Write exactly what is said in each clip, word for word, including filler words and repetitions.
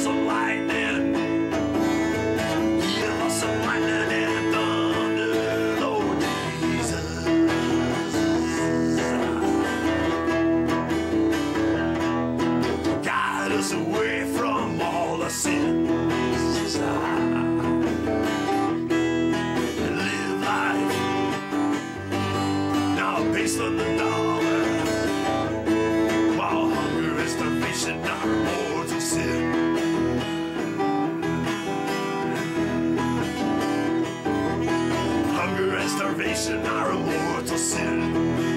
us some lightning. Give us some lightning and thunder, Lord Jesus. Guide us away from all our sins. And live life now based on the dollar, while hunger and starvation are mortal sin. Hunger and starvation are a mortal sin.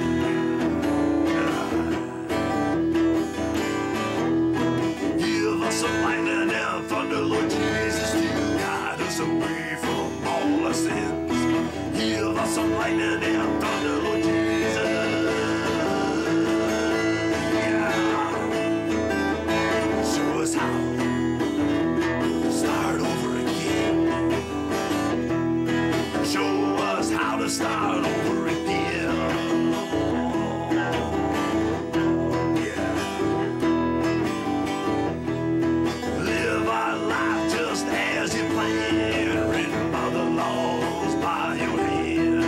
Give us some lightning and thunder, Lord Jesus, to guide us away from all our sins. Give us some lightning and thunder, Lord Jesus. Yeah. Show us how to start over again. Show us how to start over again. Yeah. Live our life just as you planned, written by the laws by your hand.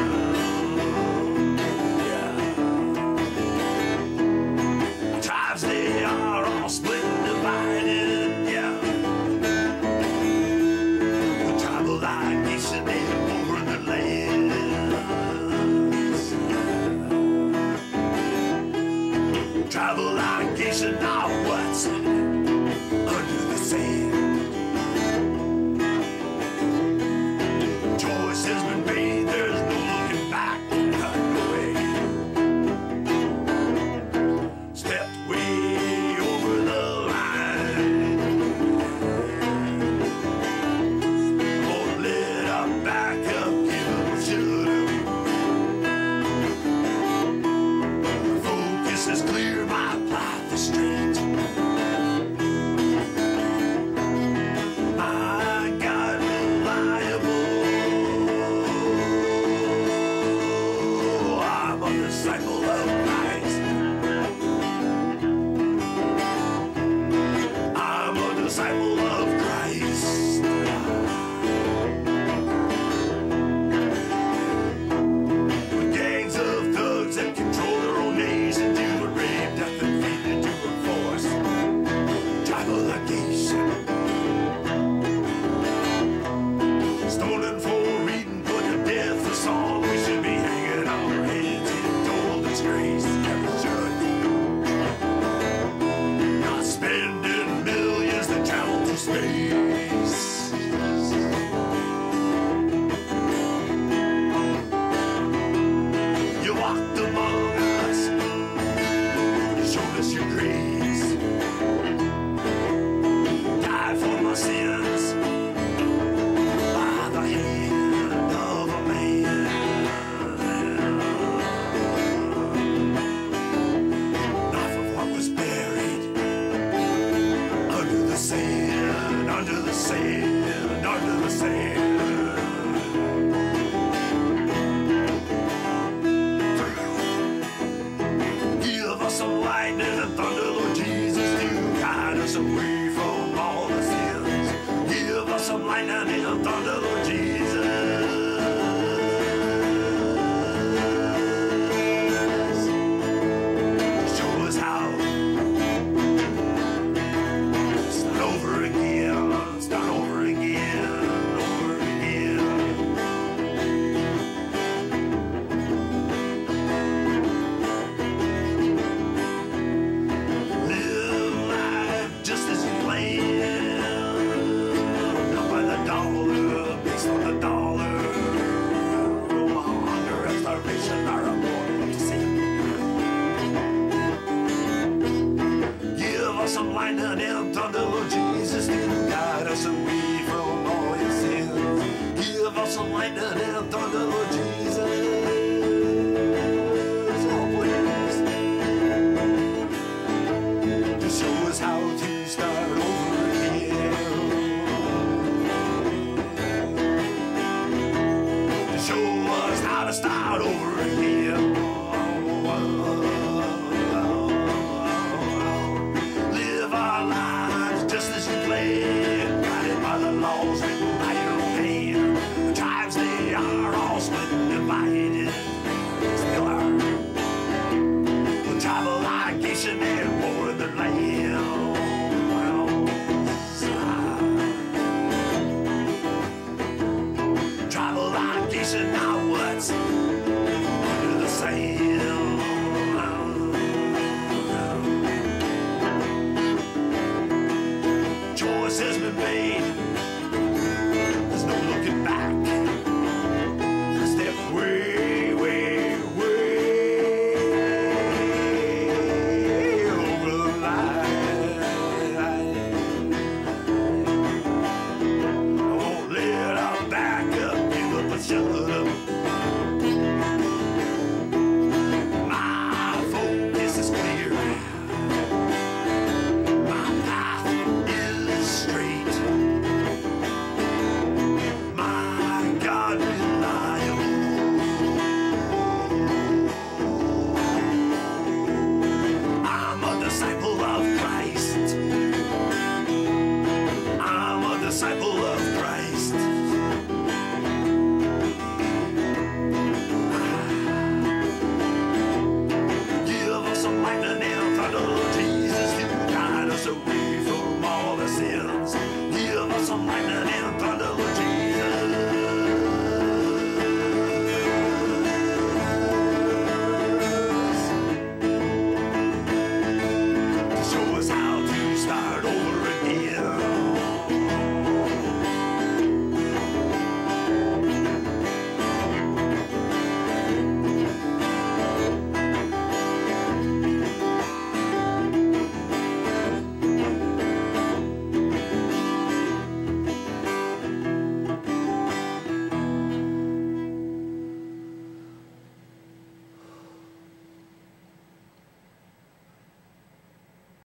Yeah. Tribes, they are all split and divided. Yeah. The tribalization over the lands. Tribalization of what's under the sand. Choice has been made, there's no looking back. Cut away. Stepped way over the line. Won't let our back up, give up, should have. Focus is clear, my path is straight. My God, reliable. I'm a disciple of Christ. I'm a disciple of Christ. With gangs of thugs that control their own nation, do a rape, death, and feed into a force. Triballigation. Stolen for reading, put to death for song. We should be hanging our heads in total disgrace. Never should. Not spending millions to travel to space. You walked among us. You showed us your grace. Died for my sins by the hand of a man. Not for what was buried under the sand, under the sand, under the sand. Give us some lightning and thunder, Lord Jesus, to guide us away from all the sins. Give us some lightning and thunder, Lord Jesus. Show us how to start over again, start over again, over again. Live life just as you planned, not by the dollar, based on the dollar. Hunger and starvation are a mortal sin. Give us some lightning and thunder, Lord Jesus, to guide us away from all your sins. Give us some lightning and thunder, Lord Jesus. Oh, please. To show us how to start over again. To show us how to start over again. Live our lives just as you planned. pain.